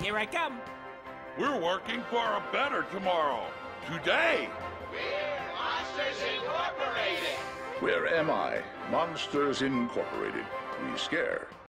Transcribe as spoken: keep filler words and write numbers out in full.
Here I come. We're working for a better tomorrow. Today. We're Monsters Incorporated. We're M I, Monsters Incorporated. We scare.